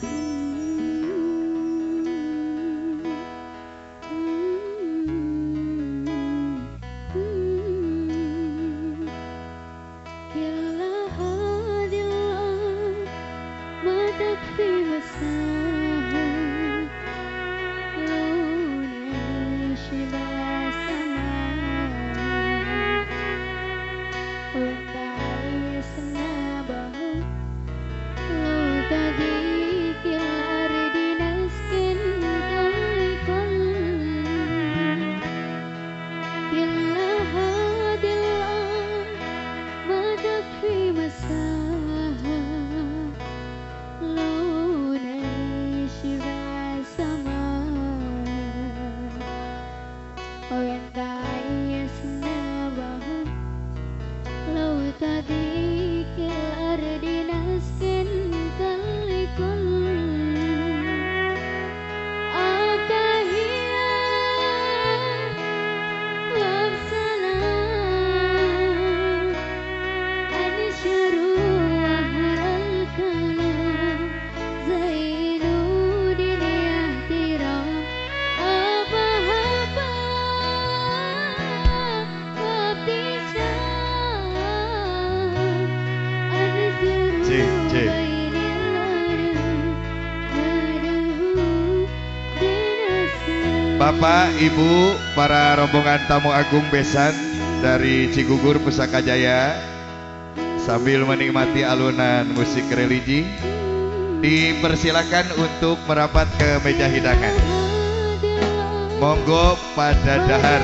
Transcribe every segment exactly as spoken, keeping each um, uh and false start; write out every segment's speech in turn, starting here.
Bapak, Ibu, para rombongan tamu agung besan dari Cigugur Pusaka Jaya, sambil menikmati alunan musik religi, dipersilakan untuk merapat ke meja hidangan. Monggo pada dahar,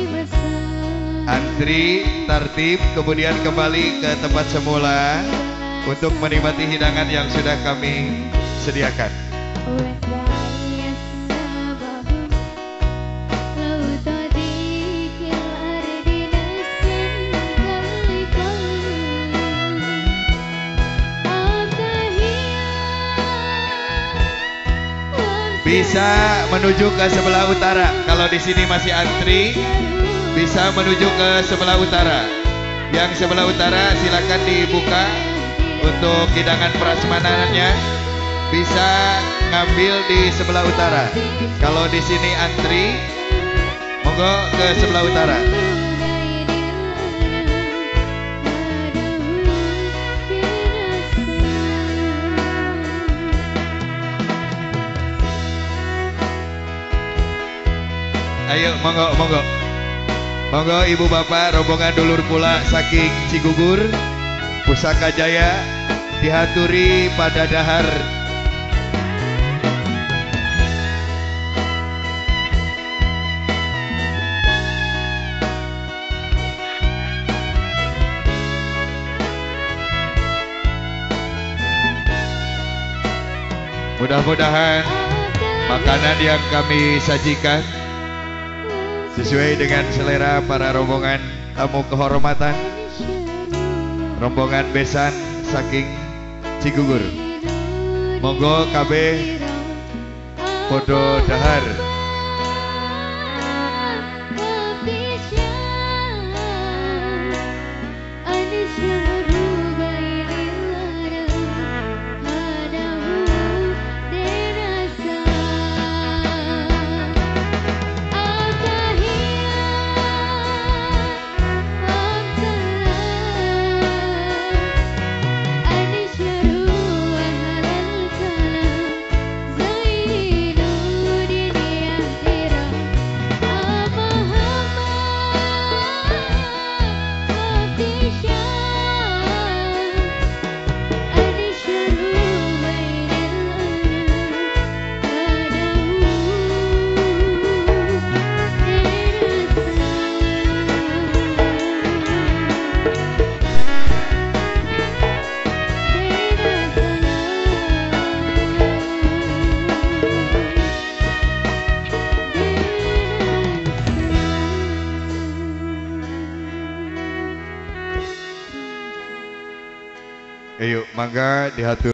antri tertib, kemudian kembali ke tempat semula untuk menikmati hidangan yang sudah kami sediakan. Bisa menuju ke sebelah utara. Kalau di sini masih antri, bisa menuju ke sebelah utara. Yang sebelah utara silakan dibuka untuk hidangan prasmanannya. Bisa ngambil di sebelah utara. Kalau di sini antri, monggo ke sebelah utara. Ayo, monggo, monggo, monggo ibu bapak, rombongan dulur pula saking Cigugur Pusaka Jaya, dihaturi pada dahar. Mudah-mudahan makanan yang kami sajikan sesuai dengan selera para rombongan tamu kehormatan, rombongan besan saking Cigugur. Monggo kabeh podo dahar. Ayo, mangga diatur.